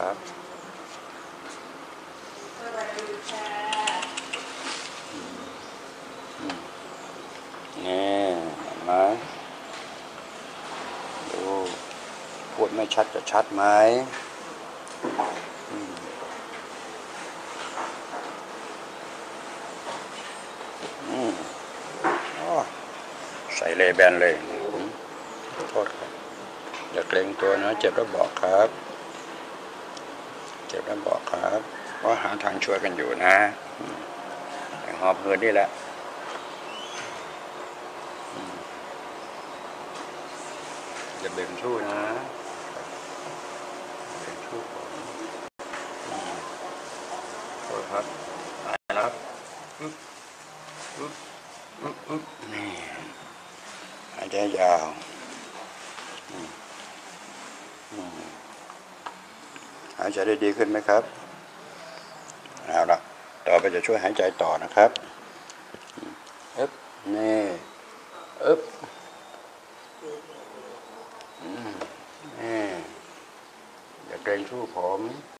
ครับสวัสดีค่ะนี่เห็นไหมดูพูดไม่ชัดจะชัดไหมใส่เลแบนเลยโทษครับอย่าเกรงตัวนะเจ็บแล้วบอกครับเจ็บแล้วบอกครับเพราะหาทางช่วยกันอยู่นะหอบเหินนี่แหละอย่าเบ่งสู้นะเบ่งสู้ผมโทษครับไปแล้วนี่หายใจยาวหายใจได้ดีขึ้นไหมครับเอาละต่อไปจะช่วยหายใจต่อนะครับนี่